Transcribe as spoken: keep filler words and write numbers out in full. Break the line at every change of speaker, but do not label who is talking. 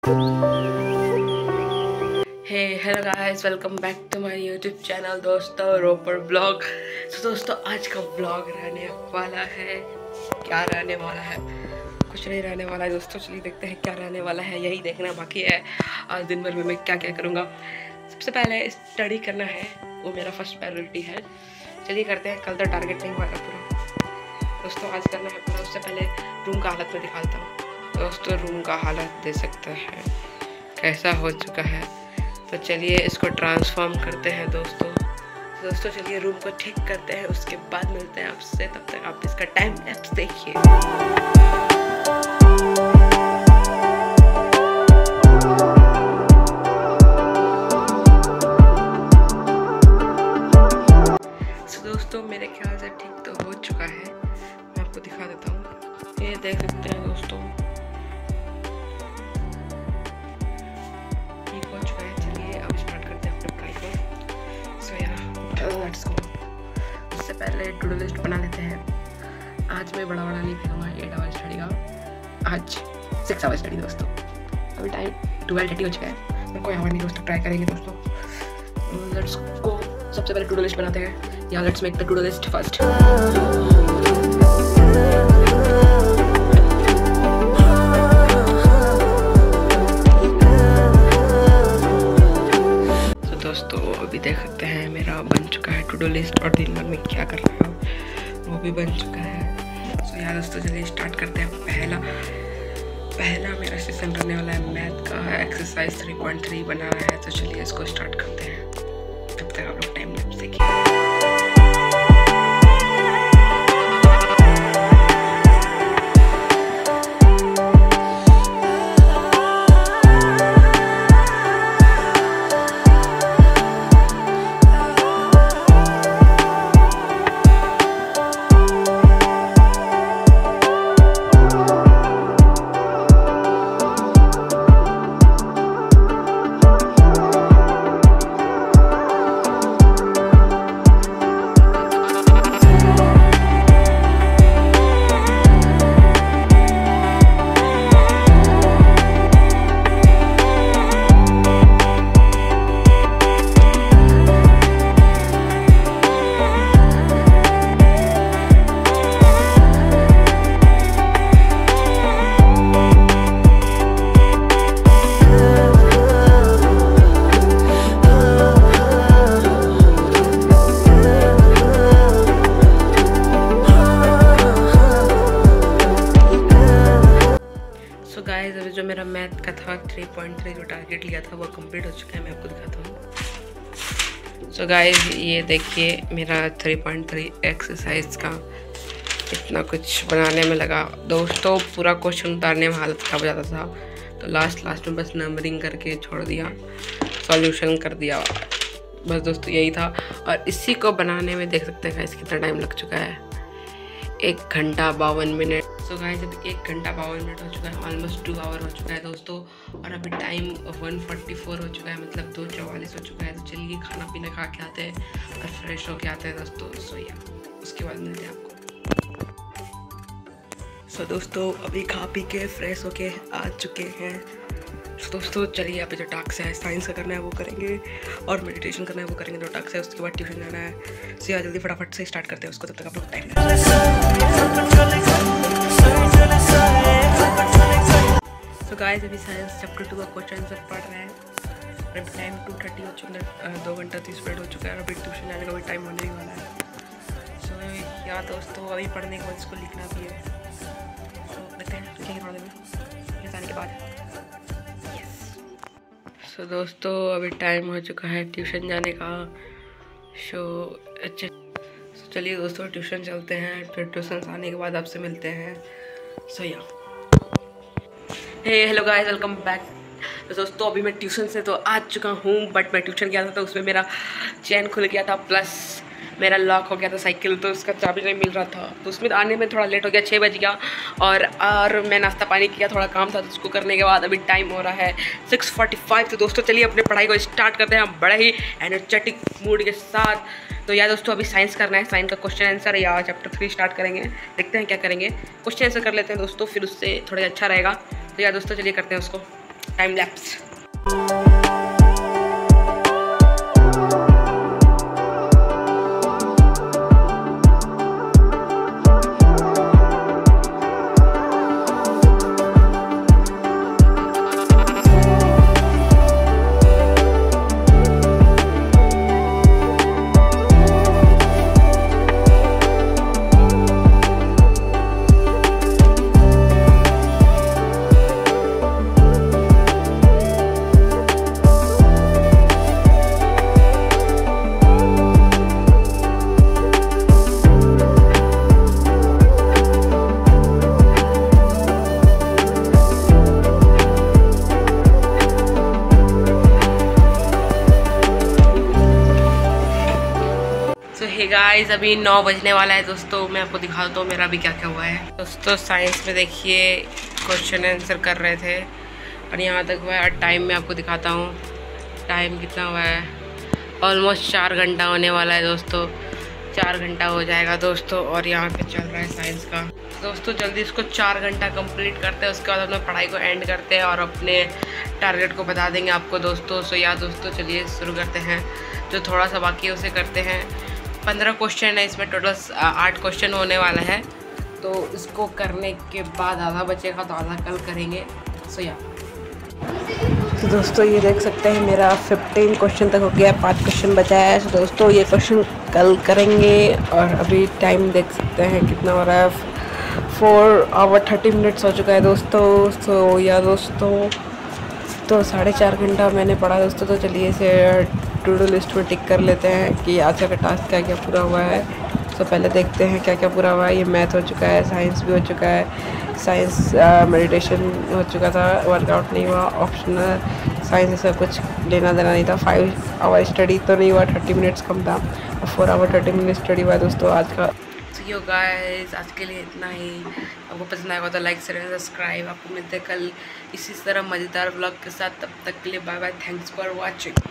Hey hello guys, welcome back to my YouTube channel दोस्तों Ropar blog. तो दोस्तों आज का ब्लॉग रहने वाला है, क्या रहने वाला है, कुछ नहीं रहने वाला है दोस्तों। चलिए देखते हैं क्या रहने वाला है, यही देखना बाकी है आज दिन भर में मैं क्या क्या करूँगा। सबसे पहले स्टडी करना है, वो मेरा फर्स्ट प्रायोरिटी है। चलिए करते हैं, कल तो टारगेट नहीं हुआ था पूरा दोस्तों, आज करना है पूरा। उससे पहले रूम का हालत में दिखाता हूँ दोस्तों। रूम का हालत दे सकते हैं कैसा हो चुका है, तो चलिए इसको ट्रांसफॉर्म करते हैं दोस्तों। दोस्तों चलिए रूम को ठीक करते हैं, उसके बाद मिलते हैं आपसे। तब तक आप इसका टाइम लैप्स देखिए। so, दोस्तों मेरे ख्याल से ठीक तो हो चुका है, मैं आपको दिखा देता हूँ। ये देख सकते हैं दोस्तों, पहले टू डू लिस्ट बना लेते हैं। आज मैं बड़ा बड़ा नहीं करूँगा, एट आवर स्टडी का, आज सिक्स आवर स्टडी दोस्तों। अभी टाइम ट्वेल्व थर्टी हो चुका है, मैं कोई आवर नहीं दोस्तों, ट्राई करेंगे दोस्तों। लेट्स को सबसे पहले टू डू लिस्ट बनाते हैं, या let's make the to do list first. अभी देख सकते हैं मेरा बन चुका है टू डू लिस्ट, और दिन भर में क्या कर रहा हूँ वो भी बन चुका है। सो so, यार दोस्तों चलिए स्टार्ट करते हैं। पहला पहला मेरा सेशन रहने वाला है मैथ का, एक्सरसाइज थ्री पॉइंट थ्री बना रहा है। तो चलिए इसको स्टार्ट करते हैं, तब तक आप लोग टाइम लैप्स देखिए। अभी जो मेरा मैथ का था थ्री पॉइंट थ्री जो टारगेट लिया था वो कंप्लीट हो चुका है, मैं आपको दिखाता हूँ। सो गाइस ये देखिए मेरा थ्री पॉइंट थ्री एक्सरसाइज का इतना कुछ बनाने में लगा दोस्तों। पूरा क्वेश्चन उतारने में हालत ख़राब हो जाता था, तो लास्ट लास्ट में बस नंबरिंग करके छोड़ दिया, सॉल्यूशन कर दिया बस दोस्तों, यही था। और इसी को बनाने में देख सकते हैं गाइस कितना टाइम लग चुका है, एक घंटा बावन मिनट। सो गाइस अभी एक घंटा बावन मिनट हो चुका है, ऑलमोस्ट टू आवर हो चुका है दोस्तों। और अभी टाइम वन फोर्टी फोर हो चुका है, मतलब दो चौवालीस हो चुका है। तो चलिए खाना पीना खा के आते हैं और फ्रेश होके आते हैं दोस्तों। सो या उसके बाद मिलते हैं आपको। सो दोस्तों अभी खा पी के फ्रेश होके आ चुके हैं। तो दोस्तों चलिए अभी जो टास्क है साइंस का करना है वो करेंगे, और मेडिटेशन करना है वो करेंगे, दो टास्क है। उसके बाद ट्यूशन जाना है। सो यार जल्दी फटाफट से स्टार्ट करते हैं उसको, तब तक आप लोग टाइम। सो गाइस अभी साइंस चैप्टर टू का क्वेश्चन आंसर पढ़ रहे हैं। अभी टाइम टू थर्टी हो चुका है, दो घंटा तीस मिनट हो चुका है, और अभी ट्यूशन जाने का भी टाइम होने ही वाला है। सो यार दोस्तों अभी पढ़ने के बाद इसको लिखना भी है, तो देखते हैं लिखेंगे थोड़ा देर में जाने के बाद। सो so, दोस्तों अभी टाइम हो चुका है ट्यूशन जाने का। सो अच्छा so, चलिए दोस्तों ट्यूशन चलते हैं, फिर ट्यूशन से आने के बाद आपसे मिलते हैं। So yeah hey hello guys, welcome back. तो दोस्तों अभी मैं ट्यूशन से तो आ चुका हूँ, बट मैं ट्यूशन गया था तो उसमें मेरा चैन खुल गया था, प्लस मेरा लॉक हो गया था साइकिल, तो उसका चाबी नहीं मिल रहा था, तो उसमें आने में थोड़ा लेट हो गया, छः बज गया। और और मैं नाश्ता पानी किया, थोड़ा काम था, तो उसको करने के बाद अभी टाइम हो रहा है सिक्स फोर्टी फाइव। तो दोस्तों चलिए अपने पढ़ाई को स्टार्ट करते हैं बड़े ही एनर्जेटिक मूड के साथ। तो यार दोस्तों अभी साइंस करना है, साइंस का क्वेश्चन आंसर या चैप्टर थ्री स्टार्ट करेंगे, देखते हैं क्या करेंगे। क्वेश्चन आंसर कर लेते हैं दोस्तों, फिर उससे थोड़ा अच्छा रहेगा। तो यार दोस्तों चलिए करते हैं उसको। Time lapse. तो हे गाइस अभी नौ बजने वाला है दोस्तों। मैं आपको दिखा देता हूँ मेरा अभी क्या क्या हुआ है। दोस्तों साइंस में देखिए क्वेश्चन आंसर कर रहे थे और यहाँ तक हुआ है। और टाइम में आपको दिखाता हूँ टाइम कितना हुआ है। ऑलमोस्ट चार घंटा होने वाला है दोस्तों, चार घंटा हो जाएगा दोस्तों। और यहाँ पे चल रहा है साइंस का। दोस्तों जल्दी इसको चार घंटा कंप्लीट करते हैं, उसके बाद अपना पढ़ाई को एंड करते हैं और अपने टारगेट को बता देंगे आपको दोस्तों। सो या दोस्तों चलिए शुरू करते हैं। जो थोड़ा सा बाकी है उसे करते हैं। पंद्रह क्वेश्चन है इसमें, टोटल आठ क्वेश्चन होने वाला है। तो इसको करने के बाद आधा बचेगा तो आधा कल करेंगे। सो या तो दोस्तों ये देख सकते हैं मेरा पंद्रह क्वेश्चन तक हो गया, पाँच क्वेश्चन बचा है। तो दोस्तों ये क्वेश्चन कल करेंगे। और अभी टाइम देख सकते हैं कितना हो रहा है, फोर आवर थर्टी मिनट्स हो चुका है दोस्तों। सो या दोस्तों तो साढ़े चार घंटा मैंने पढ़ा दोस्तों। तो चलिए इसे टू डू लिस्ट में टिक कर लेते हैं कि आज का टास्क क्या क्या पूरा हुआ है। तो पहले देखते हैं क्या क्या पूरा हुआ है। ये मैथ हो चुका है, साइंस भी हो चुका है, साइंस मेडिटेशन हो चुका था, वर्कआउट नहीं हुआ, ऑप्शनल साइंस से कुछ लेना देना नहीं था। फाइव आवर स्टडी तो नहीं हुआ, थर्टी मिनट्स कम था। और four hour thirty minute study हुआ है दोस्तों आज का। यो गाइस आज के लिए इतना ही। आपको पसंद आएगा तो लाइक शेयर सब्सक्राइब। आपको मिलते हैं कल इसी तरह मज़ेदार व्लॉग के साथ। तब तक के लिए bye bye, thanks for watching.